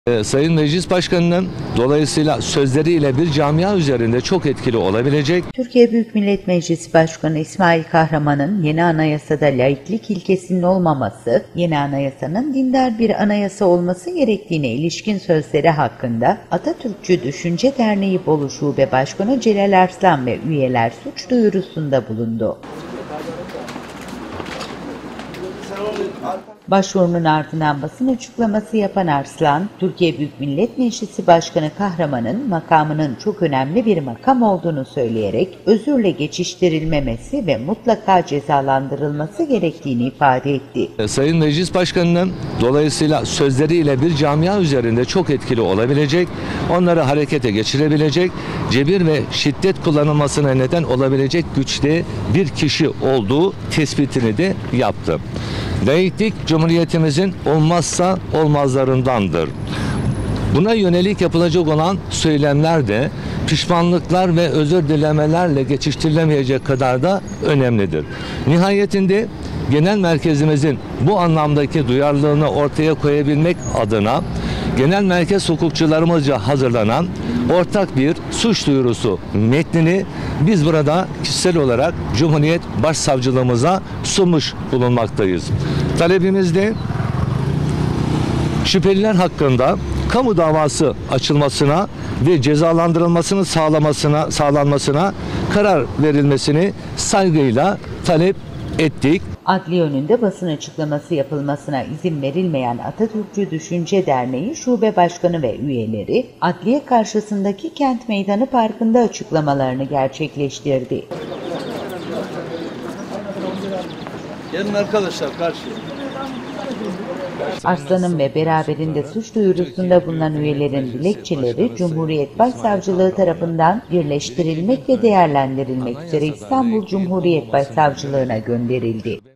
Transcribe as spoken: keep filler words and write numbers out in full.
Ee, Sayın Meclis Başkanı'nın dolayısıyla sözleriyle bir camia üzerinde çok etkili olabilecek. Türkiye Büyük Millet Meclisi Başkanı İsmail Kahraman'ın yeni anayasada laiklik ilkesinin olmaması, yeni anayasanın dindar bir anayasa olması gerektiğine ilişkin sözleri hakkında Atatürkçü Düşünce Derneği Bolu Şube Başkanı Celal Arslan ve üyeler suç duyurusunda bulundu. Başvurunun ardından basın açıklaması yapan Arslan, Türkiye Büyük Millet Meclisi Başkanı Kahraman'ın makamının çok önemli bir makam olduğunu söyleyerek özürle geçiştirilmemesi ve mutlaka cezalandırılması gerektiğini ifade etti. Sayın Meclis Başkanı'nın dolayısıyla sözleriyle bir camia üzerinde çok etkili olabilecek, onları harekete geçirebilecek, cebir ve şiddet kullanılmasına neden olabilecek güçte bir kişi olduğu tespitini de yaptı. Laiklik Cumhuriyetimizin olmazsa olmazlarındandır. Buna yönelik yapılacak olan söylemler de pişmanlıklar ve özür dilemelerle geçiştirilemeyecek kadar da önemlidir. Nihayetinde genel merkezimizin bu anlamdaki duyarlılığını ortaya koyabilmek adına genel merkez hukukçularımızca hazırlanan ortak bir suç duyurusu metnini biz burada kişisel olarak Cumhuriyet Başsavcılığımıza sunmuş bulunmaktayız. Talebimizde şüpheliler hakkında kamu davası açılmasına ve cezalandırılmasını sağlamasına sağlanmasına karar verilmesini saygıyla talep ettik. Adliye önünde basın açıklaması yapılmasına izin verilmeyen Atatürkçü Düşünce Derneği Şube Başkanı ve üyeleri, adliye karşısındaki Kent Meydanı Parkı'nda açıklamalarını gerçekleştirdi. Gelin arkadaşlar karşıya. Arslan'ın ve beraberinde suç duyurusunda bulunan üyelerin dilekçeleri Cumhuriyet Başsavcılığı tarafından birleştirilmek ve değerlendirilmek üzere İstanbul Cumhuriyet Başsavcılığına gönderildi.